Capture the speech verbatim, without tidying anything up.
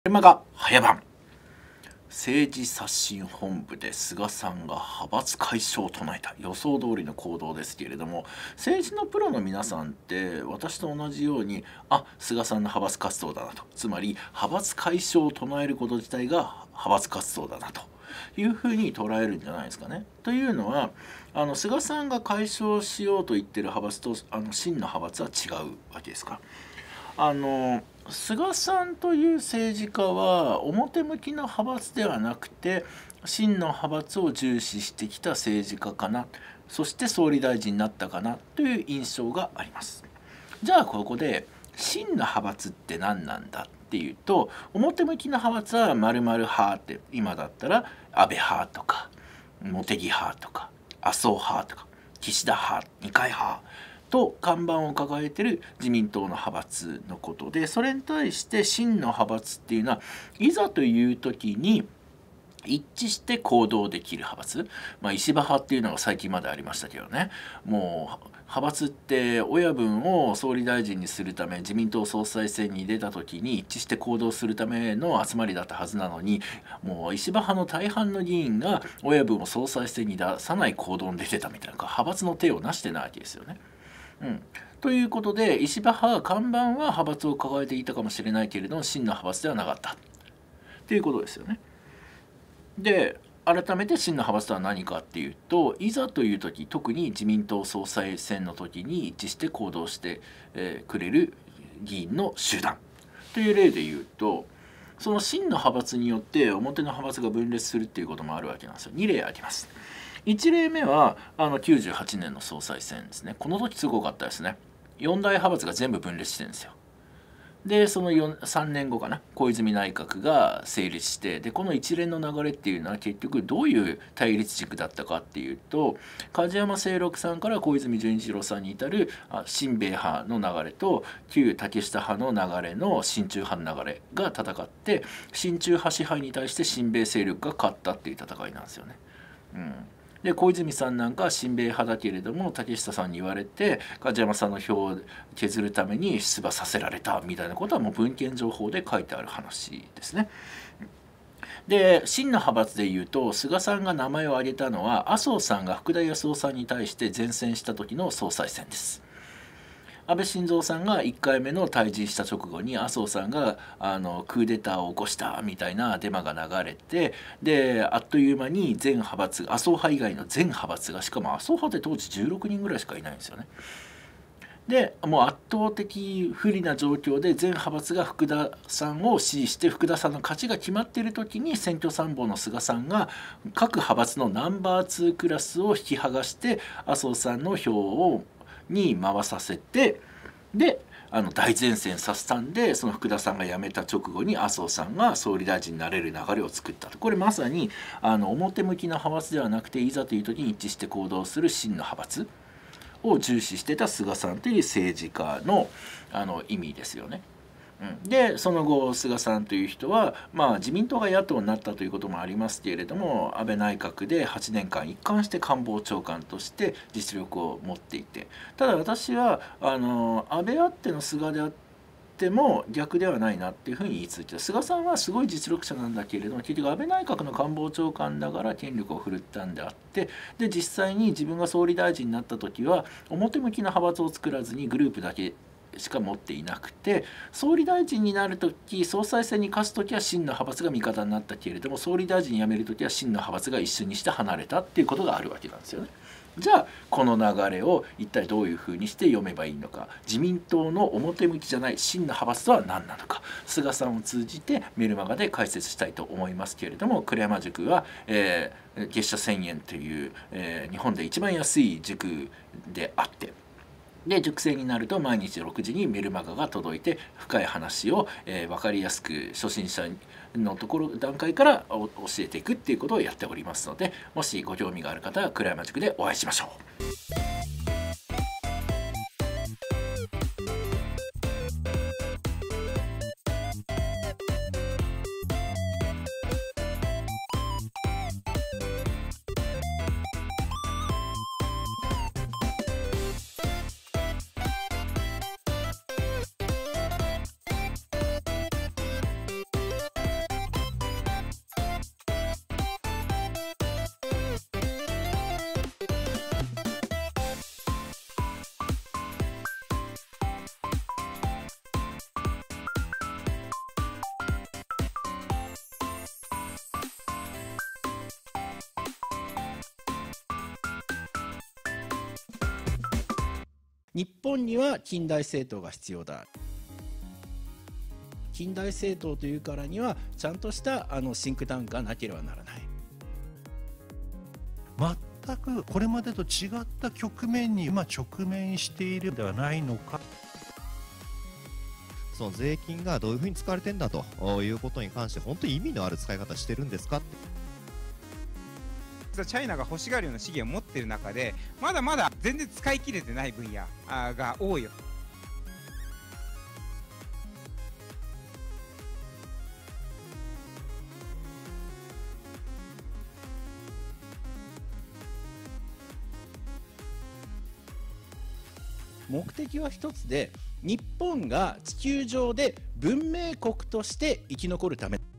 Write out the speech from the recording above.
車が早番。政治刷新本部で菅さんが派閥解消を唱えた。予想通りの行動ですけれども、政治のプロの皆さんって私と同じように、あ、菅さんの派閥活動だなと、つまり派閥解消を唱えること自体が派閥活動だなというふうに捉えるんじゃないですかね。というのは、あの菅さんが解消しようと言ってる派閥とあの真の派閥は違うわけですから。あの菅さんという政治家は表向きの派閥ではなくて真の派閥を重視してきた政治家かな、そして総理大臣になったかなという印象があります。じゃあここで真の派閥って何なんだっていうと、表向きの派閥は〇〇派って、今だったら安倍派とか茂木派とか麻生派とか岸田派二階派と看板を掲げている自民党の派閥のことで、それに対して真の派閥っていうのはいざという時に一致して行動できる派閥、まあ、石破派っていうのが最近までありましたけどね、もう派閥って親分を総理大臣にするため自民党総裁選に出た時に一致して行動するための集まりだったはずなのに、もう石破派の大半の議員が親分を総裁選に出さない行動に出てたみたいな、派閥の手をなしてないわけですよね。うん、ということで石破派は看板は派閥を抱えていたかもしれないけれども真の派閥ではなかったということですよね。で改めて真の派閥とは何かっていうと、いざという時、特に自民党総裁選の時に一致して行動して、えー、くれる議員の集団という例でいうと、その真の派閥によって表の派閥が分裂するっていうこともあるわけなんですよ。に例あります。いち例目はあのきゅうじゅうはちねんの総裁選ですね。この時すごかったですね。よん大派閥が全部分裂してるんですよ。でそのさんねんごかな、小泉内閣が成立して、でこの一連の流れっていうのは結局どういう対立軸だったかっていうと、梶山清六さんから小泉純一郎さんに至る親米派の流れと旧竹下派の流れの親中派の流れが戦って、親中派支配に対して親米勢力が勝ったっていう戦いなんですよね。うんで小泉さんなんか親米派だけれども竹下さんに言われて梶山さんの票を削るために出馬させられたみたいなことはもう文献情報で書いてある話ですね。で真の派閥でいうと菅さんが名前を挙げたのは麻生さんが福田康夫さんに対して善戦した時の総裁選です。安倍晋三さんがいっかいめの退陣した直後に麻生さんがあのクーデターを起こしたみたいなデマが流れて、であっという間に全派閥麻生派以外の全派閥が、しかも麻生派って当時じゅうろくにんぐらいしかいないんですよね。でもう圧倒的不利な状況で全派閥が福田さんを支持して福田さんの勝ちが決まっている時に選挙参謀の菅さんが各派閥のナンバーツークラスを引き剥がして麻生さんの票をに回させて、であの大善戦させたんで、その福田さんが辞めた直後に麻生さんが総理大臣になれる流れを作ったと。これまさにあの表向きな派閥ではなくていざという時に一致して行動する真の派閥を重視してた菅さんという政治家のあの意味ですよね。でその後菅さんという人は、まあ、自民党が野党になったということもありますけれども、安倍内閣ではちねんかん一貫して官房長官として実力を持っていて、ただ私はあの安倍あっての菅であっても逆ではないなっていうふうに言い続けた。菅さんはすごい実力者なんだけれども、結局安倍内閣の官房長官だから権力を振るったんであって、で実際に自分が総理大臣になった時は表向きな派閥を作らずにグループだけしか持っていなくて、総理大臣になる時総裁選に勝つ時は真の派閥が味方になったけれども、総理大臣辞める時は真の派閥が一緒にして離れたっていうことがあるわけなんですよね。じゃあこの流れを一体どういうふうにして読めばいいのか、自民党の表向きじゃない真の派閥とは何なのか、菅さんを通じてメルマガで解説したいと思いますけれども、栗山塾は、えー、月謝せんえんという、えー、日本で一番安い塾であって、で塾生になると毎日ろくじにメルマガが届いて深い話を、えー、分かりやすく初心者のところ段階から教えていくっていうことをやっておりますので、もしご興味がある方は倉山塾でお会いしましょう。 日本には近代政党が必要だ。近代政党というからにはちゃんとしたあのシンクタンクがなければならない。 全くこれまでと違った局面に今直面しているのではないのか。 その税金がどういうふうに使われてんだということに関して本当に意味のある使い方してるんですかって。 チャイナが欲しがるような資源を持っている中でまだまだ全然使い切れてない分野が多いよ。 目的は一つで、日本が地球上で文明国として生き残るため。